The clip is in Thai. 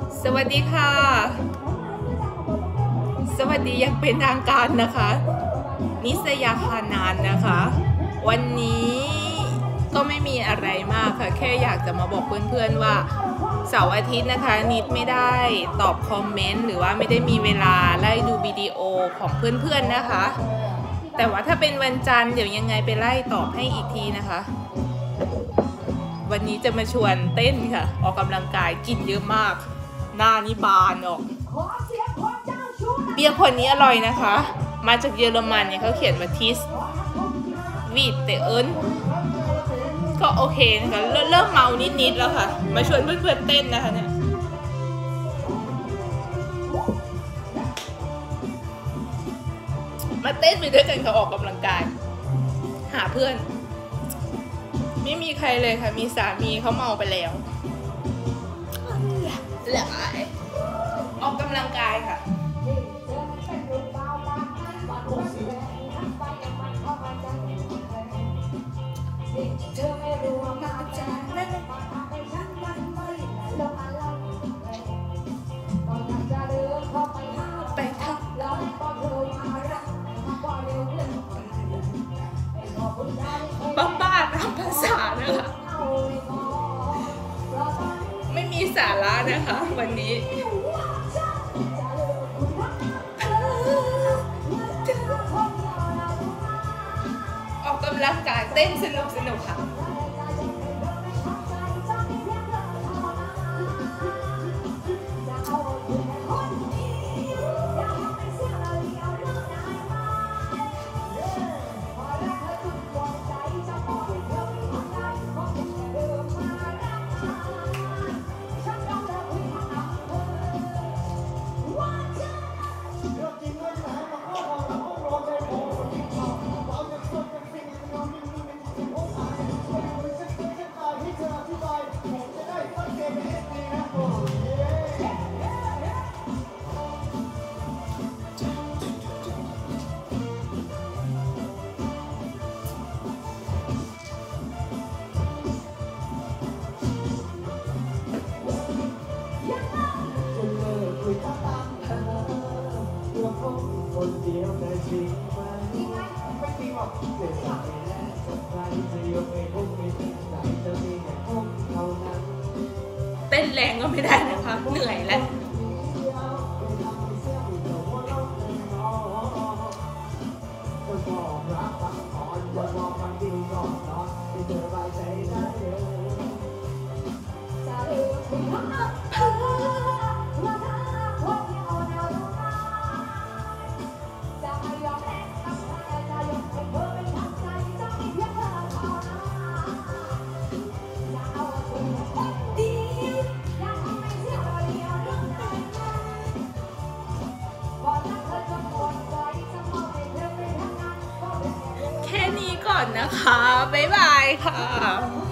สวัสดีค่ะสวัสดียังเป็นทางการนะคะนิสยาคานานนะคะวันนี้ก็ไม่มีอะไรมากค่ะแค่อยากจะมาบอกเพื่อนๆว่าเสาร์อาทิตย์นะคะนิดไม่ได้ตอบคอมเมนต์หรือว่าไม่ได้มีเวลาไล่ดูวิดีโอของเพื่อนๆนะคะแต่ว่าถ้าเป็นวันจันทร์เดี๋ยวยังไงไปไล่ตอบให้อีกทีนะคะวันนี้จะมาชวนเต้นค่ะออกกำลังกายกินเยอะมากหน้านี่บานออกเบียร์คนนี้อร่อยนะคะมาจากเยอรมันเนี่ยเขาเขียนว่าทิสวีดเตเอินก็โอเคนะคะเริ่มเมานิดๆแล้วค่ะมาชวนเพื่อนๆเต้นนะคะเนี่ยมาเต้นไปด้วยกันค่ะออกกำลังกายหาเพื่อนไม่มีใครเลยค่ะมีสามีเขาเมาไปแล้วออกกำลังกายค่ะบ้าตามภาษานะคะไม่มีสาระนะคะวันนี้ออกกำลังกายเต้นสนุกค่ะเต้นแรงก็ไม่ได้นะคะเหนื่อยแล้วแค่นี้ก่อนนะคะบ๊ายบายค่ะ